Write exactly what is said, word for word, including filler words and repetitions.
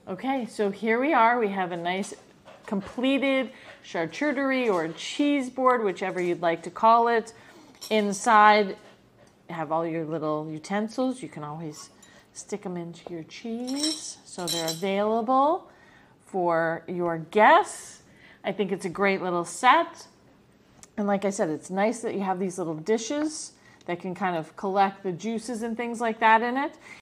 Okay, so here we are. We have a nice completed charcuterie or cheese board, whichever you'd like to call it. Inside, have all your little utensils. You can always stick them into your cheese, so they're available for your guests. I think it's a great little set. And like I said, it's nice that you have these little dishes that can kind of collect the juices and things like that in it.